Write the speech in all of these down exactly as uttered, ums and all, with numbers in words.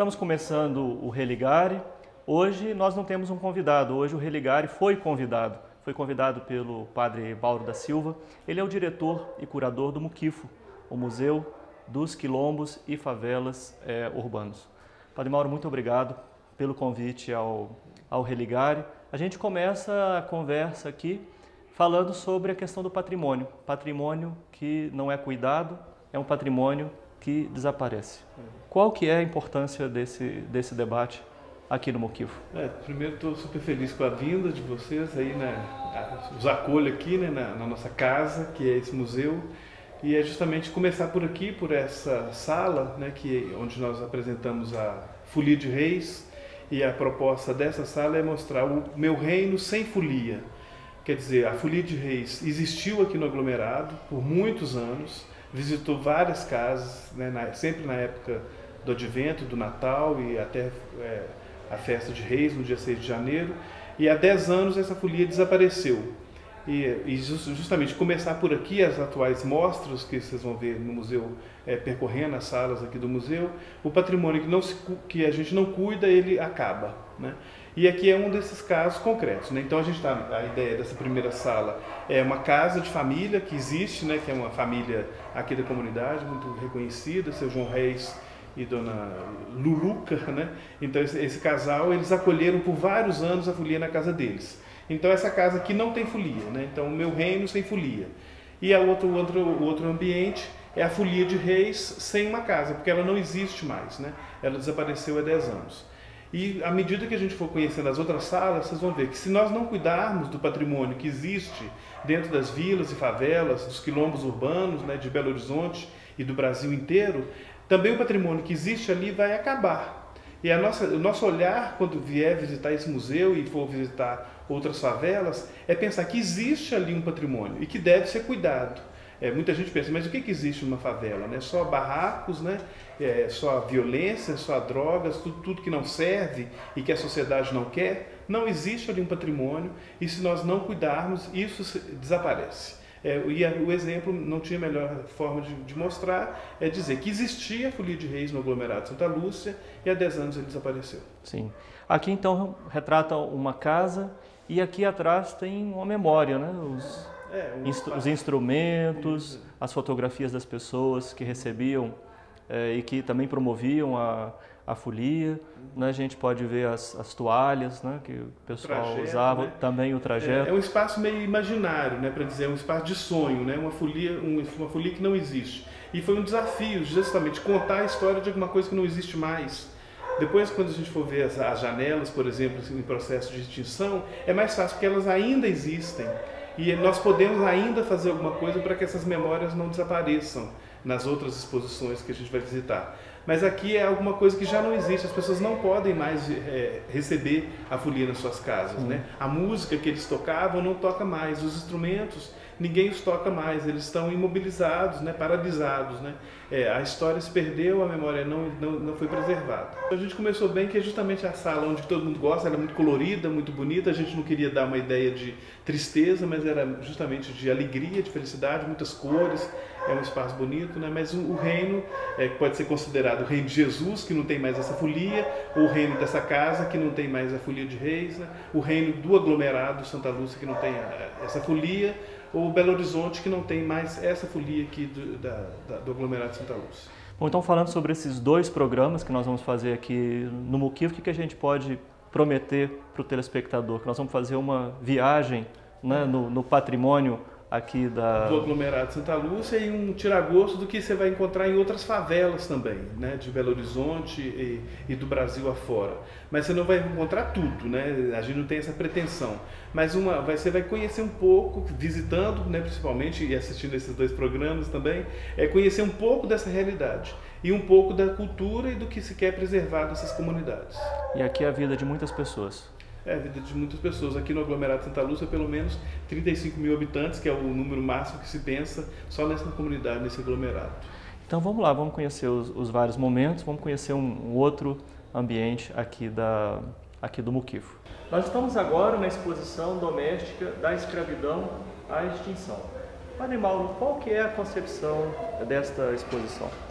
Estamos começando o Religare. Hoje nós não temos um convidado, hoje o Religare foi convidado. Foi convidado pelo padre Mauro da Silva. Ele é o diretor e curador do Muquifo, o Museu dos Quilombos e Favelas é, Urbanos. Padre Mauro, muito obrigado pelo convite ao, ao Religare. A gente começa a conversa aqui falando sobre a questão do patrimônio. Patrimônio que não é cuidado, é um patrimônio que desaparece. Qual que é a importância desse, desse debate aqui no Muquifo? É, primeiro, estou super feliz com a vinda de vocês, aí, né, os acolho aqui, né, na, na nossa casa, que é esse museu, e é justamente começar por aqui, por essa sala, né, que, onde nós apresentamos a Folia de Reis, e a proposta dessa sala é mostrar o meu reino sem folia. Quer dizer, a Folia de Reis existiu aqui no aglomerado por muitos anos, visitou várias casas, né, na, sempre na época do Advento, do Natal e até é, a festa de Reis, no dia seis de janeiro, e há dez anos essa folia desapareceu. E, e justamente começar por aqui, as atuais mostras que vocês vão ver no museu, é, percorrendo as salas aqui do museu, o patrimônio que, não se, que a gente não cuida, ele acaba, né? E aqui é um desses casos concretos, né? Então a gente tá, a ideia dessa primeira sala é uma casa de família que existe, né? Que é uma família aqui da comunidade, muito reconhecida, seu João Reis e dona Luluca, né? Então esse, esse casal, eles acolheram por vários anos a folia na casa deles. Então essa casa aqui não tem folia, né? Então o meu reino sem folia. E a outro, outro, o outro ambiente é a Folia de Reis sem uma casa, porque ela não existe mais, né? Ela desapareceu há dez anos. E à medida que a gente for conhecendo as outras salas, vocês vão ver que se nós não cuidarmos do patrimônio que existe dentro das vilas e favelas, dos quilombos urbanos, né, de Belo Horizonte e do Brasil inteiro, também o patrimônio que existe ali vai acabar. E a nossa, o nosso olhar, quando vier visitar esse museu e for visitar outras favelas, é pensar que existe ali um patrimônio e que deve ser cuidado. É, muita gente pensa, mas o que, que existe numa favela? Né? Só barracos, né? É, só violência, só drogas, tudo, tudo que não serve e que a sociedade não quer. Não existe ali um patrimônio e se nós não cuidarmos, isso desaparece. É, e a, o exemplo, não tinha melhor forma de, de mostrar, é dizer que existia a Folia de Reis no aglomerado de Santa Lúcia e há dez anos ele desapareceu. Sim. Aqui então retrata uma casa e aqui atrás tem uma memória, né? Os... É, um Instru os instrumentos, as fotografias das pessoas que recebiam é, e que também promoviam a, a folia. Né? A gente pode ver as, as toalhas, né, que o pessoal trajeto, usava, né? Também o trajeto. É, é um espaço meio imaginário, né, para dizer, é um espaço de sonho, né? uma, folia, um, uma folia que não existe. E foi um desafio, justamente, contar a história de alguma coisa que não existe mais. Depois, quando a gente for ver as, as janelas, por exemplo, em processo de extinção, é mais fácil porque elas ainda existem. E nós podemos ainda fazer alguma coisa para que essas memórias não desapareçam nas outras exposições que a gente vai visitar. Mas aqui é alguma coisa que já não existe, as pessoas não podem mais é, receber a folia nas suas casas. Uhum. Né? A música que eles tocavam não toca mais, os instrumentos ninguém os toca mais, eles estão imobilizados, né, paralisados. Né? É, a história se perdeu, a memória não, não, não foi preservada. A gente começou bem que é justamente a sala onde todo mundo gosta, ela é muito colorida, muito bonita, a gente não queria dar uma ideia de tristeza, mas era justamente de alegria, de felicidade, muitas cores, é um espaço bonito, né? Mas o, o reino é, pode ser considerado o reino de Jesus, que não tem mais essa folia, ou o reino dessa casa, que não tem mais a Folia de Reis, né? O reino do aglomerado Santa Lúcia, que não tem a, essa folia, ou Belo Horizonte, que não tem mais essa folia aqui do, da, da, do aglomerado Santa Lúcia. Bom, então falando sobre esses dois programas que nós vamos fazer aqui no Muquifo, o que, que a gente pode prometer para o telespectador? Que nós vamos fazer uma viagem, né, no, no patrimônio aqui da... do aglomerado Santa Lúcia e um tiragosto do que você vai encontrar em outras favelas também, né, de Belo Horizonte e, e do Brasil afora. Mas você não vai encontrar tudo, né? A gente não tem essa pretensão. Mas uma, você vai conhecer um pouco, visitando, né, principalmente, e assistindo esses dois programas também, é conhecer um pouco dessa realidade e um pouco da cultura e do que se quer preservar dessas comunidades. E aqui é a vida de muitas pessoas. É a vida de muitas pessoas. Aqui no aglomerado Santa Lúcia, pelo menos trinta e cinco mil habitantes, que é o número máximo que se pensa só nessa comunidade, nesse aglomerado. Então vamos lá, vamos conhecer os, os vários momentos, vamos conhecer um, um outro ambiente aqui, da, aqui do Muquifo. Nós estamos agora na exposição doméstica da escravidão à extinção. Padre Mauro, qual que é a concepção desta exposição?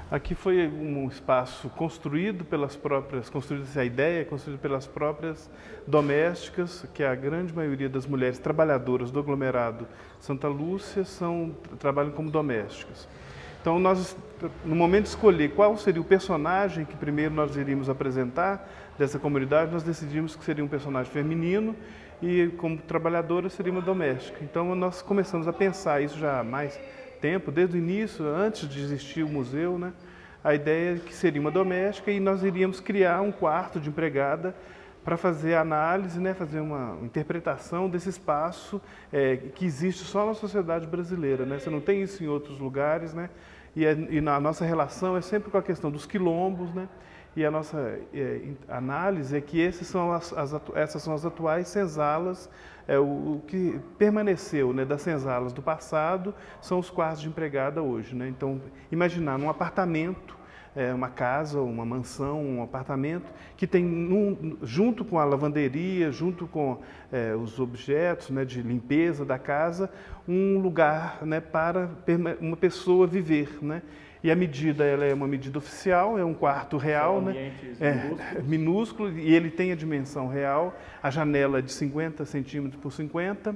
Aqui foi um espaço construído pelas próprias, construída essa ideia, construído pelas próprias domésticas, que a grande maioria das mulheres trabalhadoras do aglomerado Santa Lúcia são, trabalham como domésticas. Então, nós, no momento de escolher qual seria o personagem que primeiro nós iríamos apresentar dessa comunidade, nós decidimos que seria um personagem feminino e, como trabalhadora, seria uma doméstica. Então, nós começamos a pensar isso já há mais tempo, desde o início, antes de existir o museu, né? A ideia é que seria uma doméstica e nós iríamos criar um quarto de empregada para fazer análise, né? Fazer uma interpretação desse espaço é, que existe só na sociedade brasileira, né? Você não tem isso em outros lugares, né? E, é, e na nossa relação é sempre com a questão dos quilombos, né? E a nossa é, análise é que esses são as, as, essas são as atuais senzalas. É, o, o que permaneceu, né, das senzalas do passado são os quartos de empregada hoje, né? Então, imaginar num apartamento, é, uma casa, uma mansão, um apartamento, que tem, num, junto com a lavanderia, junto com é, os objetos, né, de limpeza da casa, um lugar, né, para uma pessoa viver, né? E a medida, ela é uma medida oficial, é um quarto real, né? É, minúsculo, e ele tem a dimensão real. A janela é de cinquenta centímetros por cinquenta,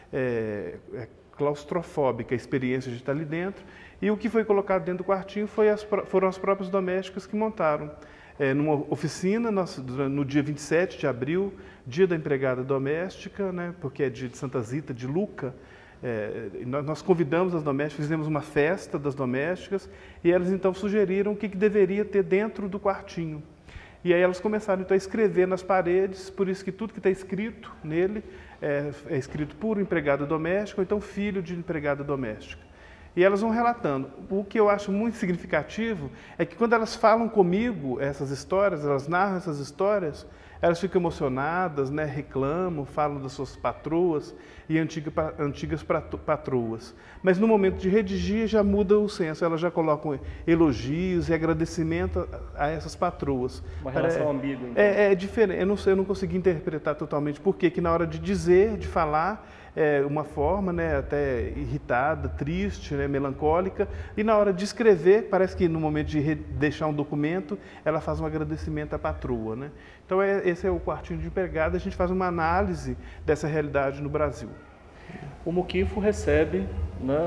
é, é claustrofóbica a experiência de estar ali dentro. E o que foi colocado dentro do quartinho foi as, foram as próprias domésticas que montaram. É, numa oficina, nós, no dia vinte e sete de abril, dia da empregada doméstica, né? Porque é dia de Santa Zita, de Luca. É, nós convidamos as domésticas, fizemos uma festa das domésticas e elas então sugeriram o que, que deveria ter dentro do quartinho. E aí elas começaram então a escrever nas paredes, por isso que tudo que está escrito nele é, é escrito por empregada doméstica ou então filho de empregada doméstica. E elas vão relatando. O que eu acho muito significativo é que quando elas falam comigo essas histórias, elas narram essas histórias, elas ficam emocionadas, né, reclamam, falam das suas patroas e antiga, antigas patroas. Mas no momento de redigir já muda o senso, elas já colocam elogios e agradecimento a essas patroas. Uma relação é, ambígua. Então. É, é diferente, eu não sei, eu não consegui interpretar totalmente por que na hora de dizer, de falar, é uma forma, né, até irritada, triste, né, melancólica, e na hora de escrever, parece que no momento de deixar um documento, ela faz um agradecimento à patroa, né? Então é, esse é o quartinho de empregada, a gente faz uma análise dessa realidade no Brasil. O Muquifo recebe, né,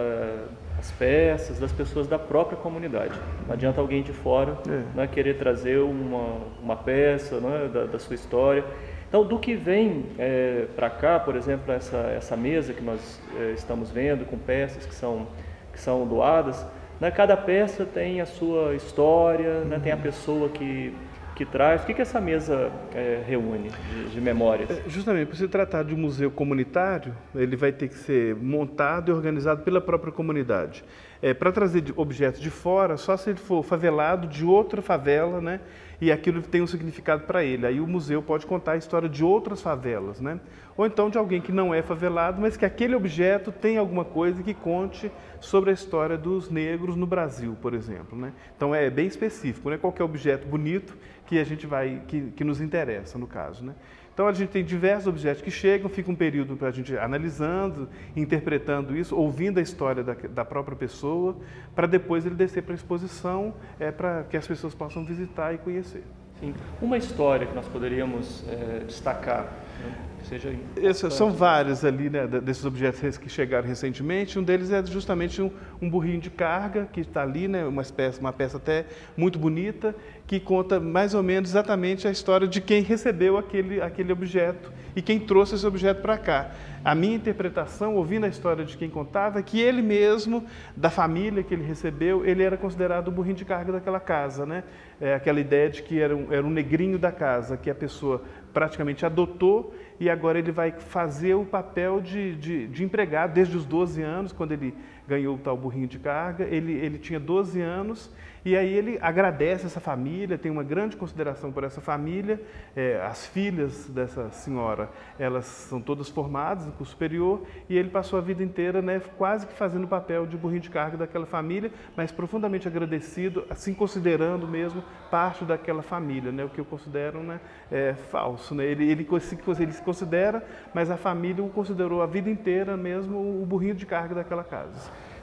as peças das pessoas da própria comunidade. Não adianta alguém de fora, é. né, querer trazer uma, uma peça, né, da, da sua história. Então, do que vem é, para cá, por exemplo, essa, essa mesa que nós é, estamos vendo, com peças que são, que são doadas, né, cada peça tem a sua história, né, tem a pessoa que, que traz. O que, que essa mesa é, reúne de, de memórias? É, justamente, por se tratar de um museu comunitário, ele vai ter que ser montado e organizado pela própria comunidade. É, para trazer objetos de fora, só se ele for favelado de outra favela, né? E aquilo tem um significado para ele. Aí o museu pode contar a história de outras favelas, né? Ou então de alguém que não é favelado, mas que aquele objeto tem alguma coisa que conte sobre a história dos negros no Brasil, por exemplo, né? Então é bem específico, não é qualquer objeto bonito que a gente vai, que, que nos interessa, no caso, né? Então a gente tem diversos objetos que chegam, fica um período para a gente analisando, interpretando isso, ouvindo a história da, da própria pessoa, para depois ele descer para a exposição, é, para que as pessoas possam visitar e conhecer. Sim. Uma história que nós poderíamos é, destacar, né? Seja Essas são vários ali, né, desses objetos que chegaram recentemente. Um deles é justamente um, um burrinho de carga que está ali, né, uma, espécie, uma peça até muito bonita, que conta mais ou menos exatamente a história de quem recebeu aquele, aquele objeto e quem trouxe esse objeto para cá. A minha interpretação, ouvindo a história de quem contava, é que ele mesmo, da família que ele recebeu, ele era considerado o burrinho de carga daquela casa, né? É aquela ideia de que era um, era um negrinho da casa, que a pessoa praticamente adotou e agora ele vai fazer o papel de, de, de empregado desde os doze anos, quando ele ganhou o tal burrinho de carga, ele, ele tinha doze anos e aí ele agradece essa família, tem uma grande consideração por essa família, é, as filhas dessa senhora, elas são todas formadas no curso superior e ele passou a vida inteira, né, quase que fazendo o papel de burrinho de carga daquela família, mas profundamente agradecido, assim considerando mesmo parte daquela família, né, o que eu considero, né, é, falso, né, ele, ele, ele se considera, mas a família o considerou a vida inteira mesmo o burrinho de carga daquela casa.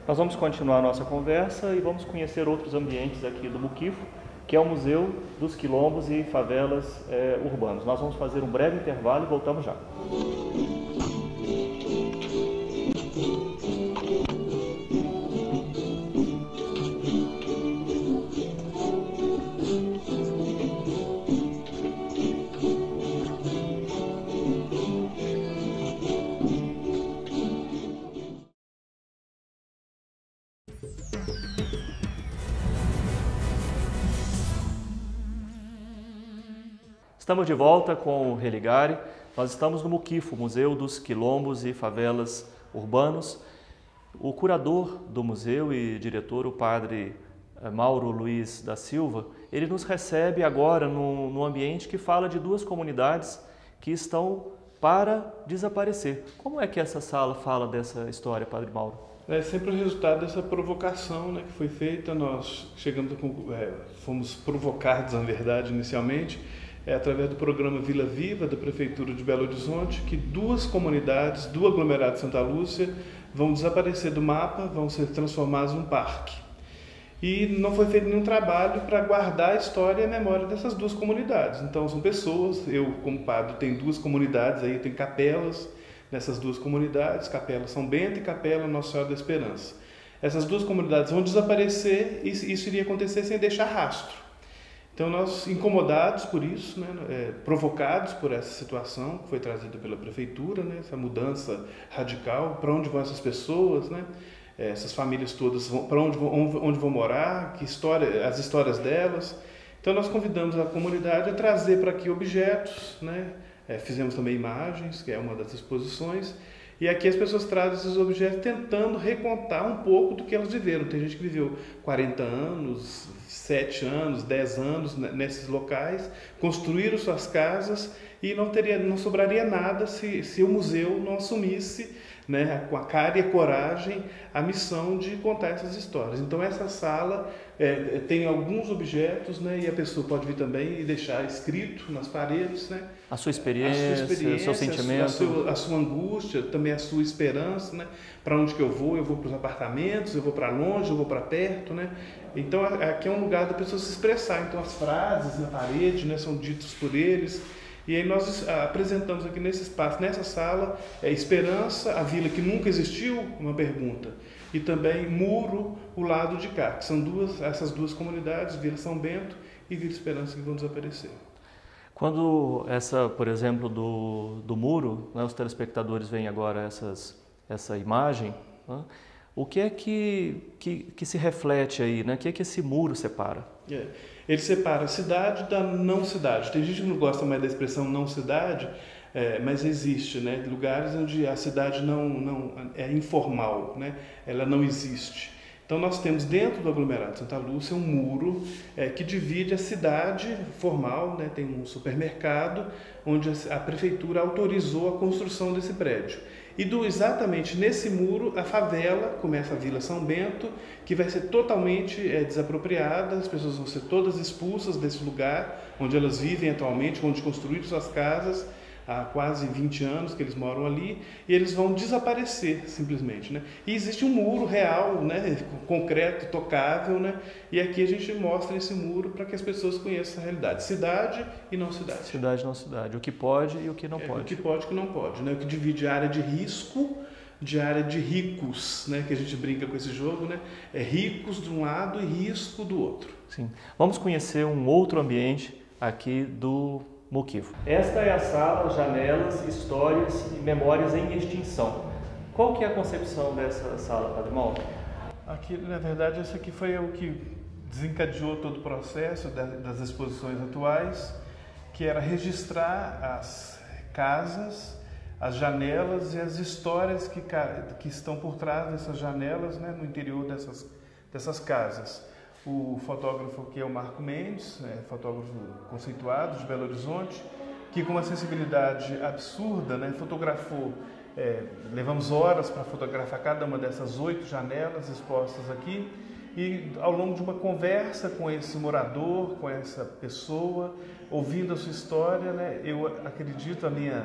Nós vamos continuar a nossa conversa e vamos conhecer outros ambientes aqui do Muquifo, que é o Museu dos Quilombos e Favelas é, Urbanos. Nós vamos fazer um breve intervalo e voltamos já. Estamos de volta com o Religare. Nós estamos no Muquifo, Museu dos Quilombos e Favelas Urbanos. O curador do museu e diretor, o padre Mauro Luiz da Silva, ele nos recebe agora num, num ambiente que fala de duas comunidades que estão para desaparecer. Como é que essa sala fala dessa história, padre Mauro? É sempre o resultado dessa provocação, né, que foi feita. Nós chegamos a, é, fomos provocados, na verdade, inicialmente, é através do programa Vila Viva, da Prefeitura de Belo Horizonte, que duas comunidades do aglomerado de Santa Lúcia vão desaparecer do mapa, vão ser transformadas num parque. E não foi feito nenhum trabalho para guardar a história e a memória dessas duas comunidades. Então são pessoas, eu como padre tenho duas comunidades, aí tem capelas nessas duas comunidades, Capela São Bento e Capela Nossa Senhora da Esperança. Essas duas comunidades vão desaparecer e isso iria acontecer sem deixar rastro. Então nós, incomodados por isso, né, é, provocados por essa situação que foi trazida pela Prefeitura, né, essa mudança radical, para onde vão essas pessoas, né, essas famílias todas, para onde, onde, onde vão morar, que história, as histórias delas. Então nós convidamos a comunidade a trazer para aqui objetos, né, é, fizemos também imagens, que é uma das exposições, e aqui as pessoas trazem esses objetos tentando recontar um pouco do que elas viveram. Tem gente que viveu quarenta anos, sete anos, dez anos nesses locais, construíram suas casas e não, teria, não sobraria nada se, se o museu não assumisse, né, com a cara e a coragem, a missão de contar essas histórias. Então essa sala é, tem alguns objetos, né, e a pessoa pode vir também e deixar escrito nas paredes, né, a sua experiência, a sua experiência, o seu sentimento, a sua, a sua angústia, também a sua esperança, né, para onde que eu vou, eu vou para os apartamentos, eu vou para longe, eu vou para perto, né. Então aqui é um lugar da pessoa se expressar. Então as frases na parede, né, são ditas por eles. E aí nós apresentamos aqui nesse espaço, nessa sala, é, Esperança, a vila que nunca existiu, uma pergunta, e também Muro, o lado de cá, que são duas, essas duas comunidades, Vila São Bento e Vila Esperança, que vão desaparecer. Quando essa, por exemplo, do, do muro, né, os telespectadores veem agora essas, essa imagem, né, o que é que, que, que se reflete aí, né? O que é que esse muro separa? É. Ele separa a cidade da não cidade. Tem gente que não gosta mais da expressão não cidade, é, mas existe, né? Lugares onde a cidade não, não é informal, né? Ela não existe. Então nós temos dentro do aglomerado de Santa Lúcia um muro é, que divide a cidade formal, né? Tem um supermercado onde a prefeitura autorizou a construção desse prédio. E do, exatamente nesse muro, a favela, começa a Vila São Bento, que vai ser totalmente é, desapropriada, as pessoas vão ser todas expulsas desse lugar onde elas vivem atualmente, onde construíram suas casas, há quase vinte anos que eles moram ali, e eles vão desaparecer simplesmente, né? E existe um muro real, né, concreto, tocável, né? E aqui a gente mostra esse muro para que as pessoas conheçam a realidade, cidade e não cidade. Cidade e não cidade, o que pode e o que não é, pode. O que pode e o que não pode, né? O que divide a área de risco de área de ricos, né? Que a gente brinca com esse jogo, né? É ricos de um lado e risco do outro. Sim. Vamos conhecer um outro ambiente aqui do Muquifo. Esta é a sala Janelas, Histórias e Memórias em Extinção. Qual que é a concepção dessa sala, Padre Mauro? Aqui, na verdade, esse aqui foi o que desencadeou todo o processo das exposições atuais, que era registrar as casas, as janelas e as histórias que, que estão por trás dessas janelas, né, no interior dessas, dessas casas. O fotógrafo aqui é o Marco Mendes, é, fotógrafo conceituado de Belo Horizonte, que com uma sensibilidade absurda, né, fotografou, é, levamos horas para fotografar cada uma dessas oito janelas expostas aqui, e ao longo de uma conversa com esse morador, com essa pessoa, ouvindo a sua história, né, eu acredito, a minha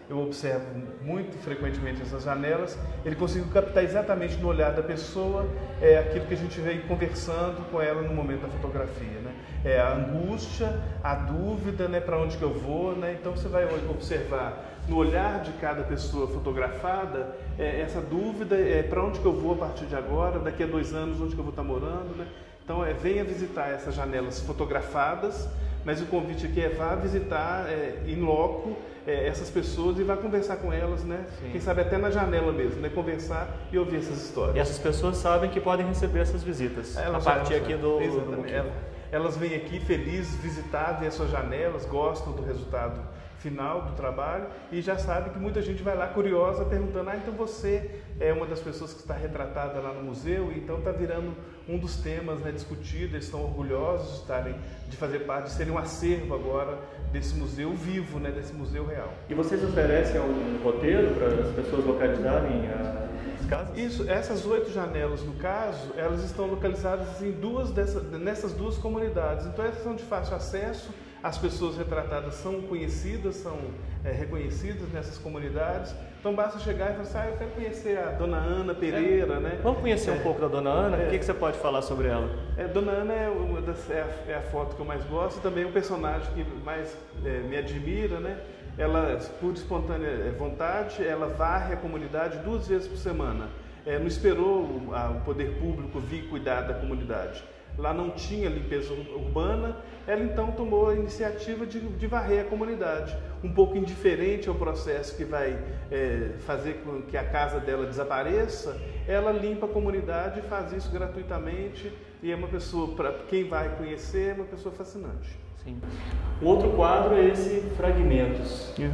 eu observo muito frequentemente essas janelas, ele conseguiu captar exatamente no olhar da pessoa é, aquilo que a gente veio conversando com ela no momento da fotografia, né? É a angústia, a dúvida, né, para onde que eu vou, né? Então você vai observar no olhar de cada pessoa fotografada é, essa dúvida, é, para onde que eu vou a partir de agora, daqui a dois anos, onde que eu vou estar morando, né? Então é, venha visitar essas janelas fotografadas, mas o convite aqui é vá visitar é, in loco é, essas pessoas e vá conversar com elas, né? Sim. Quem sabe até na janela mesmo, né? Conversar e ouvir essas histórias. E essas pessoas sabem que podem receber essas visitas elas a partir aqui do... Exatamente. do... Elas vêm aqui felizes visitar, ver as suas janelas, gostam do resultado final do trabalho e já sabe que muita gente vai lá curiosa perguntando, ah, então você é uma das pessoas que está retratada lá no museu, então está virando um dos temas, né, discutido, eles estão orgulhosos de, estarem, de fazer parte, de serem um acervo agora desse museu vivo, né, desse museu real. E vocês oferecem um roteiro para as pessoas localizarem as casas? Isso, essas oito janelas, no caso, elas estão localizadas em duas dessas, nessas duas comunidades, então essas são de fácil acesso. As pessoas retratadas são conhecidas, são é, reconhecidas nessas comunidades. Então basta chegar e falar assim, ah, eu quero conhecer a Dona Ana Pereira, é. né? Vamos conhecer é, um pouco da Dona Ana? É, o que, que você pode falar sobre ela? É, Dona Ana é, uma das, é, a, é a foto que eu mais gosto e também o personagem que mais é, me admira, né? Ela, por espontânea vontade, ela varre a comunidade duas vezes por semana. É, não esperou o, a, o poder público vir cuidar da comunidade. Lá não tinha limpeza urbana, ela então tomou a iniciativa de, de varrer a comunidade. Um pouco indiferente ao processo que vai é, fazer com que a casa dela desapareça, ela limpa a comunidade e faz isso gratuitamente. E é uma pessoa, para quem vai conhecer, é uma pessoa fascinante. Sim. O outro quadro é esse Fragmentos. É.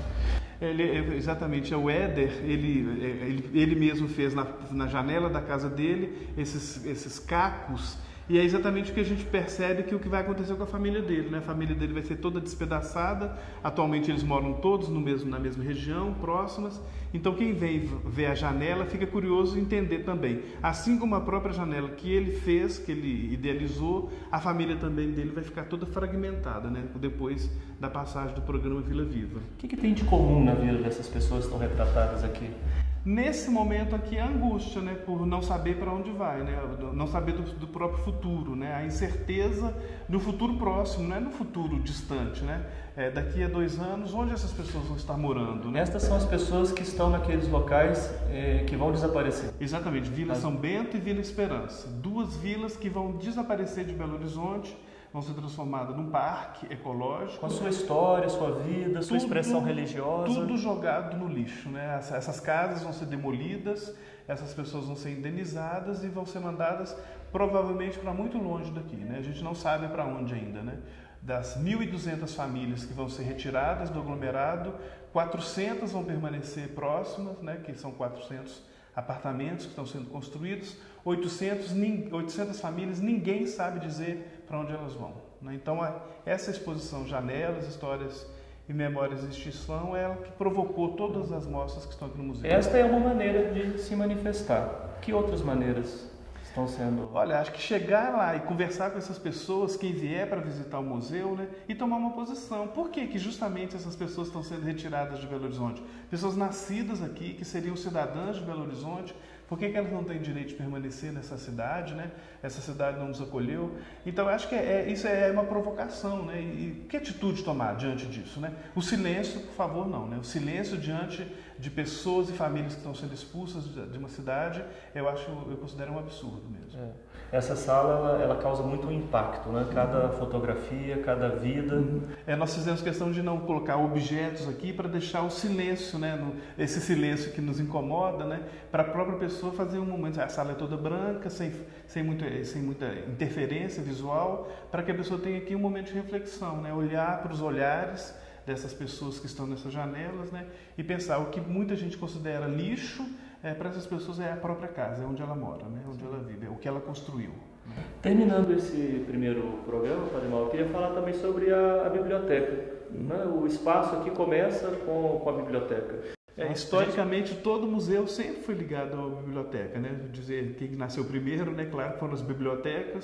Ele, exatamente, é o Éder, ele, ele, ele mesmo fez na, na janela da casa dele esses, esses cacos. E é exatamente o que a gente percebe que o que vai acontecer com a família dele, né? A família dele vai ser toda despedaçada. Atualmente eles moram todos no mesmo, na mesma região, próximas. Então quem vem ver a janela fica curioso em entender também. Assim como a própria janela que ele fez, que ele idealizou, a família também dele vai ficar toda fragmentada, né? Depois da passagem do programa Vila Viva. O que, que tem de comum na vida dessas pessoas que estão retratadas aqui? Nesse momento aqui, a angústia, né, por não saber para onde vai, né, não saber do, do próprio futuro, né, a incerteza do futuro próximo, não é no futuro distante, né, é, daqui a dois anos, onde essas pessoas vão estar morando, né? Estas são as pessoas que estão naqueles locais eh, que vão desaparecer. Exatamente, Vila as... São Bento e Vila Esperança, duas vilas que vão desaparecer de Belo Horizonte, vão ser transformadas num parque ecológico. Com a sua história, sua vida, sua tudo, expressão religiosa. Tudo jogado no lixo, né? Essas casas vão ser demolidas, essas pessoas vão ser indenizadas e vão ser mandadas provavelmente para muito longe daqui, né? A gente não sabe para onde ainda, né? Das mil e duzentas famílias que vão ser retiradas do aglomerado, quatrocentas vão permanecer próximas, né? Que são quatrocentos apartamentos que estão sendo construídos, oitocentas, oitocentas famílias, ninguém sabe dizer para onde elas vão, né? Então, essa exposição Janelas, Histórias e Memórias de Extinção é ela que provocou todas as mostras que estão aqui no museu. Esta é uma maneira de se manifestar. Que outras maneiras estão sendo? Olha, acho que chegar lá e conversar com essas pessoas, quem vier para visitar o museu, né, e tomar uma posição. Por que que justamente essas pessoas estão sendo retiradas de Belo Horizonte? Pessoas nascidas aqui, que seriam cidadãs de Belo Horizonte. Por que que elas não têm direito de permanecer nessa cidade, né? Essa cidade não nos acolheu. Então, eu acho que é, é, isso é uma provocação, né? E, e que atitude tomar diante disso, né? O silêncio, por favor, não, né? O silêncio diante de pessoas e famílias que estão sendo expulsas de, de uma cidade, eu acho, eu considero um absurdo mesmo. É. Essa sala, ela, ela causa muito impacto, né? Cada fotografia, cada vida. É, nós fizemos questão de não colocar objetos aqui para deixar o silêncio, né? No, esse silêncio que nos incomoda, né? Para a própria pessoa fazer um momento, a sala é toda branca, sem, sem, muito, sem muita interferência visual, para que a pessoa tenha aqui um momento de reflexão, né? Olhar para os olhares dessas pessoas que estão nessas janelas, né? E pensar o que muita gente considera lixo, é, para essas pessoas é a própria casa, é onde ela mora, né? Onde ela vive, é o que ela construiu. Né? Terminando esse primeiro programa, Padre Mauro, eu queria falar também sobre a, a biblioteca. Né? O espaço aqui começa com, com a biblioteca. É, historicamente, gente... todo museu sempre foi ligado à biblioteca, né? Dizer quem nasceu primeiro, né? Claro, foram as bibliotecas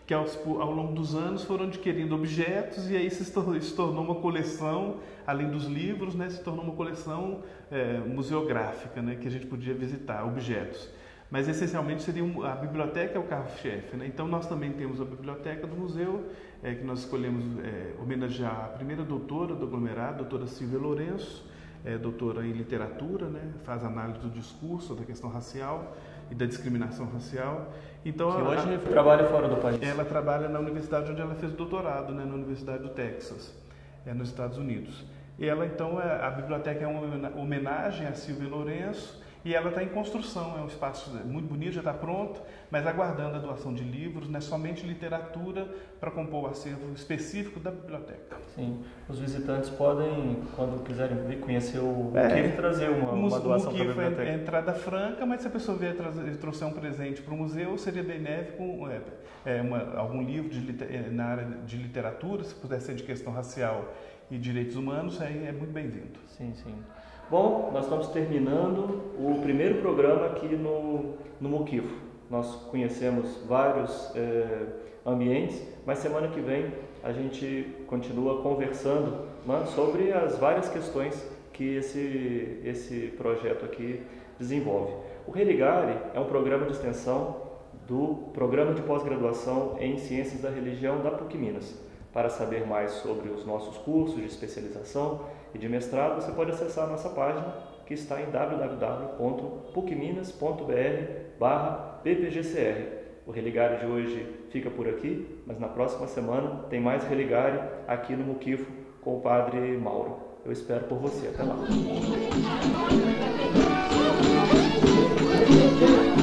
que aos, ao longo dos anos foram adquirindo objetos e aí se tornou, se tornou uma coleção, além dos livros, né, se tornou uma coleção é, museográfica, né, que a gente podia visitar, objetos. Mas essencialmente seria um, a biblioteca é o carro-chefe, né? Então nós também temos a biblioteca do museu, é, que nós escolhemos é, homenagear a primeira doutora do aglomerado, a doutora Silvia Lourenço, é, doutora em literatura, né? Faz análise do discurso, da questão racial e da discriminação racial. Então, que hoje a, trabalha fora do país. Ela trabalha na universidade onde ela fez o doutorado, né? Na Universidade do Texas, é, nos Estados Unidos. E ela, então, é, a biblioteca é uma homenagem a Silvia Lourenço. E ela está em construção, é um espaço muito bonito, já está pronto, mas aguardando a doação de livros, né, somente literatura para compor o acervo específico da biblioteca. Sim, os visitantes podem, quando quiserem vir conhecer o é, Muquifo, trazer uma, uma doação para a biblioteca. É entrada franca, mas se a pessoa vier trazer, trouxer um presente para o museu, seria benéfico, é, é, uma, algum livro de, na área de literatura, se puder ser de questão racial e direitos humanos, aí é muito bem-vindo. Sim, sim. Bom, nós estamos terminando o primeiro programa aqui no, no Muquifo. Nós conhecemos vários é, ambientes, mas semana que vem a gente continua conversando, né, sobre as várias questões que esse, esse projeto aqui desenvolve. O Religare é um programa de extensão do Programa de Pós-Graduação em Ciências da Religião da PUC Minas. Para saber mais sobre os nossos cursos de especialização e de mestrado, você pode acessar a nossa página, que está em w w w ponto pucminas ponto b r barra p p g c r. O Religare de hoje fica por aqui, mas na próxima semana tem mais Religare aqui no Muquifo com o Padre Mauro. Eu espero por você. Até lá.